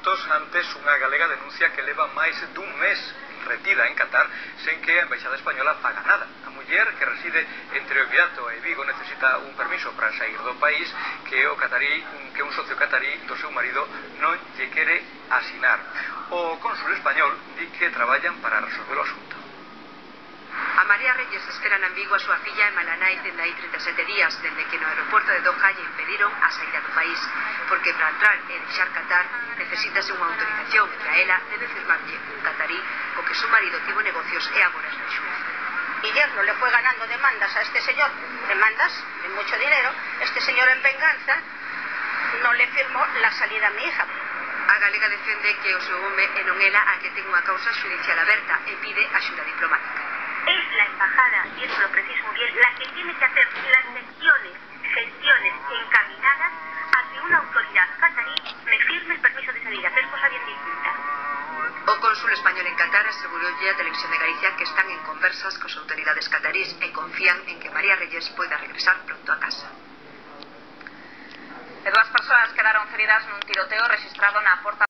minutos antes unha galega denuncia que leva máis dun mes retida en Qatar sen que a embaixada española faga nada. A muller, que reside entre o Beato e Vigo, necesita un permiso para sair do país que un socio catarí do seu marido non lle quere asinar. O cónsul español di que traballan para resolver o asunto. A María Reyes esperan en Vigo a súa filla en Malanai dende hai 37 días, dende que no aeroporto de Doha lle impediron a saída do país, porque para entrar e deixar Qatar necesítase unha autorización que a ela debe firmarlle un catarí co que su marido tivo negocios e agora es un xuez. Y yerno le fue ganando demandas a este señor, demandas de mucho dinero. Este señor en venganza no le firmó la salida a mi hija. A galega defende que o seu home e non ela a que ten unha causa judicial aberta e pide axuda diplomática. Es la embajada, y eso lo preciso muy bien, la que tiene que hacer las gestiones encaminadas a que una autoridad catarí me firme el permiso de salida, que es cosa bien distinta. O cónsul español en Qatar aseguroulle a Televisión de Galicia que están en conversas cos autoridades catarís e confían en que María Reyes poida regresar pronto a casa. E 2 persoas quedaron feridas nun tiroteo rexistrado na porta